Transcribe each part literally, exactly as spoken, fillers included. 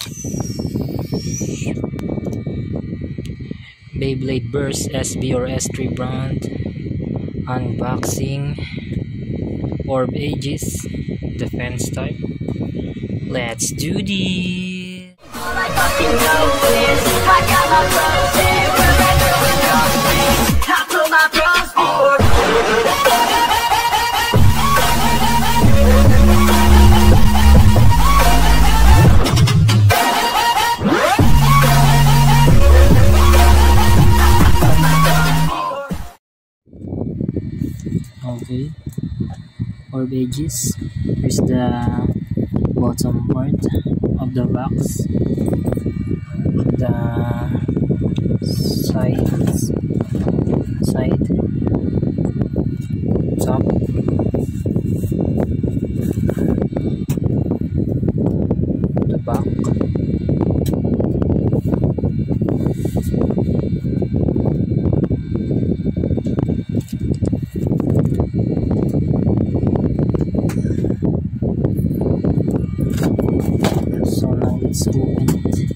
Beyblade Burst S B or S three brand unboxing. Orb Aegis defense type. Let's do this. All I fucking know is I got my bros here, wherever we go, I put my bros forward. Okay, Orb Aegis. Here's the bottom part of the box, the sides, side, top, the back, so now let's open it.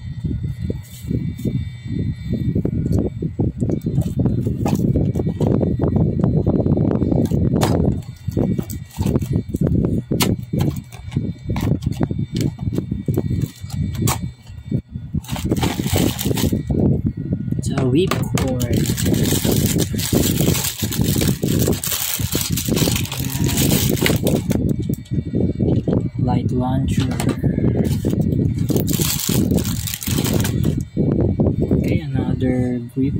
The ripcord, light launcher. Okay, another grip.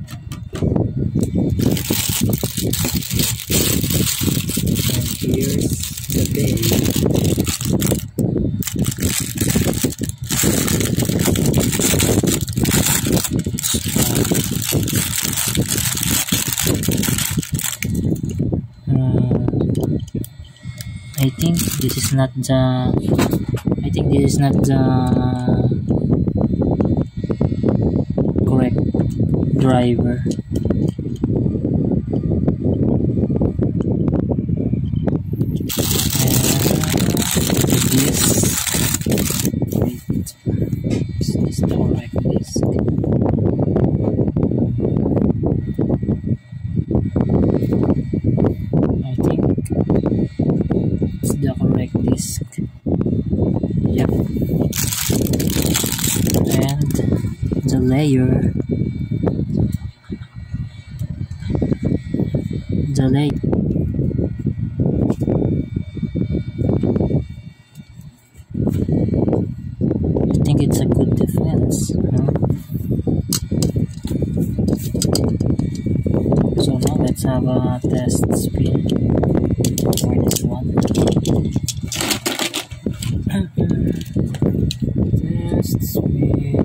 And here's the base. I think this is not the I think this is not the correct driver. And this wait, is this the correct disc? I think it's the correct disc. Yep. And the layer, the layer. I think it's a good defense. Huh? So now let's have a test spin for this one. Test spin.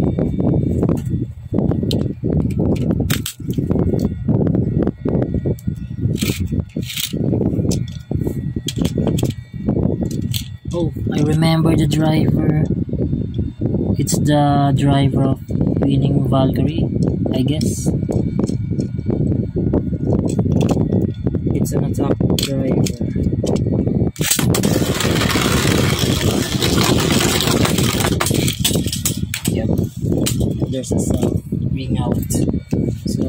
Oh, I remember the driver. It's the driver of Winning Valkyrie, I guess. It's an attack driver. Yep, there's a sound ring out. So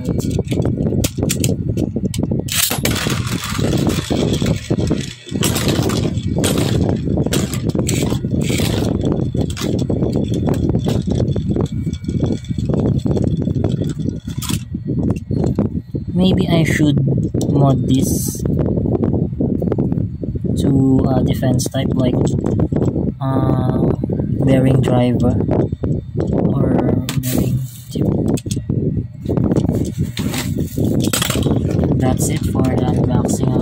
maybe I should mod this to a defense type, like uh, bearing driver or bearing tip. That's it for the unboxing